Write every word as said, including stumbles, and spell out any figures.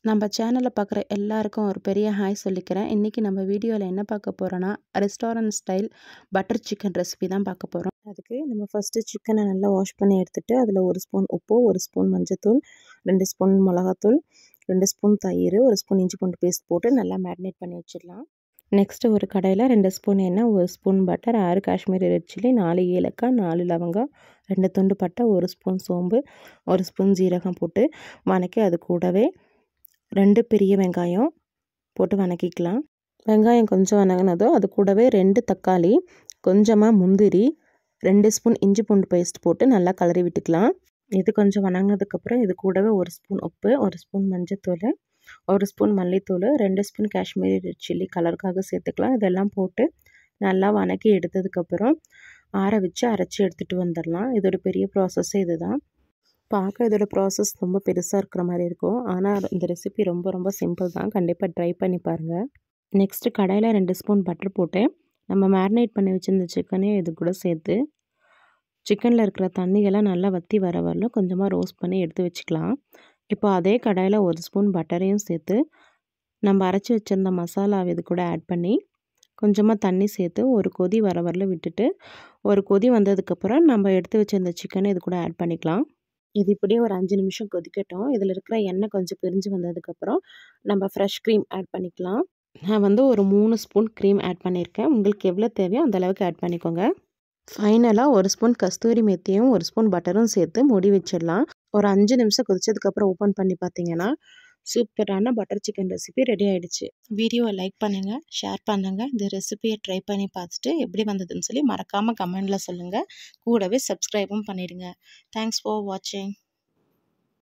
நம்ம சேனலை பார்க்குற எல்லாருக்கும் ஒரு பெரிய ஹாய் சொல்லிக்கிறேன். இன்றைக்கி நம்ம வீடியோவில் என்ன பார்க்க போகிறோன்னா, restaurant style butter chicken recipe தான் பார்க்க போகிறோம். அதுக்கு நம்ம ஃபஸ்ட்டு சிக்கனை நல்லா வாஷ் பண்ணி எடுத்துகிட்டு அதில் ஒரு ஸ்பூன் உப்பு, ஒரு ஸ்பூன் மஞ்சத்தூள், ரெண்டு ஸ்பூன் மிளகாத்தூள், ரெண்டு ஸ்பூன் தயிர், ஒரு ஸ்பூன் இஞ்சி பூண்டு பேஸ்ட் போட்டு நல்லா மேரினேட் பண்ணி வச்சிடலாம். நெக்ஸ்ட்டு ஒரு கடாயில் ரெண்டு ஸ்பூன் எண்ணெய், ஒரு ஸ்பூன் பட்டர், ஆறு காஷ்மீரி ரெட் சில்லி, நாலு ஏலக்காய், நாலு லவங்கம், ரெண்டு துண்டு பட்டை, ஒரு ஸ்பூன் சோம்பு, ஒரு ஸ்பூன் ஜீரகம் போட்டு வதக்கி அது கூடவே ரெண்டு பெரிய வெங்காயம் போட்டு வதக்கிக்கலாம். வெங்காயம் கொஞ்சம் வதங்கினதோ அது கூடவே ரெண்டு தக்காளி, கொஞ்சமாக முந்திரி, ரெண்டு ஸ்பூன் இஞ்சி பூண்டு பேஸ்ட் போட்டு நல்லா கலரி விட்டுக்கலாம். இது கொஞ்சம் வதங்கினதுக்கப்புறம் இது கூடவே ஒரு ஸ்பூன் உப்பு, ஒரு ஸ்பூன் மஞ்சத்தூள், ஒரு ஸ்பூன் மல்லித்தூள், ரெண்டு ஸ்பூன் காஷ்மீரி ரெட் சில்லி கலருக்காக சேர்த்துக்கலாம். இதெல்லாம் போட்டு நல்லா வதக்கி எடுத்ததுக்கப்புறம் ஆற வச்சு அரைச்சி எடுத்துகிட்டு வந்துடலாம். இதோட பெரிய ப்ராசஸ்ஸே இது தான். பார்க்க இதோட ப்ராசஸ் ரொம்ப பெருசாக இருக்கிற மாதிரி இருக்கும், ஆனால் இந்த ரெசிபி ரொம்ப ரொம்ப சிம்பிள் தான். கண்டிப்பாக ட்ரை பண்ணி பாருங்கள். நெக்ஸ்ட்டு கடாயில் ரெண்டு ஸ்பூன் பட்டர் போட்டு நம்ம மேரினேட் பண்ணி வச்சுருந்த சிக்கனையும் இது கூட சேர்த்து சிக்கனில் இருக்கிற தண்ணியெல்லாம் நல்லா வற்றி வர வரலும் கொஞ்சமாக ரோஸ்ட் பண்ணி எடுத்து வச்சுக்கலாம். இப்போ அதே கடாயில் ஒரு ஸ்பூன் பட்டரையும் சேர்த்து நம்ம அரைச்சி வச்சுருந்த மசாலாவை இது கூட ஆட் பண்ணி கொஞ்சமாக தண்ணி சேர்த்து ஒரு கொதி வர வரல விட்டுட்டு ஒரு கொதி வந்ததுக்கப்புறம் நம்ம எடுத்து வச்சுருந்த சிக்கனை இது கூட ஆட் பண்ணிக்கலாம். இது இப்படியே ஒரு அஞ்சு நிமிஷம் கொதிக்கட்டும். இதில் இருக்கிற எண்ணெய் கொஞ்சம் பிரிஞ்சு வந்ததுக்கப்புறம் நம்ம ஃப்ரெஷ் க்ரீம் ஆட் பண்ணிக்கலாம். நான் வந்து ஒரு மூணு ஸ்பூன் க்ரீம் ஆட் பண்ணியிருக்கேன். உங்களுக்கு எவ்வளோ தேவையோ அந்த அளவுக்கு ஆட் பண்ணிக்கோங்க. ஃபைனலாக ஒரு ஸ்பூன் கஸ்தூரி மெத்தியும் ஒரு ஸ்பூன் பட்டரும் சேர்த்து மூடி வச்சிடலாம். ஒரு அஞ்சு நிமிஷம் கொதிச்சதுக்கப்புறம் ஓப்பன் பண்ணி பார்த்தீங்கன்னா சூப்பரான பட்டர் சிக்கன் ரெசிபி ரெடி ஆகிடுச்சு. வீடியோவை லைக் பண்ணுங்கள், ஷேர் பண்ணுங்கள். இந்த ரெசிபியை ட்ரை பண்ணி பார்த்துட்டு எப்படி வந்ததுன்னு சொல்லி மறக்காமல் கமெண்டில் சொல்லுங்கள். கூடவே சப்ஸ்கிரைபும் பண்ணிடுங்க. தேங்க்ஸ் ஃபார் வாட்சிங்.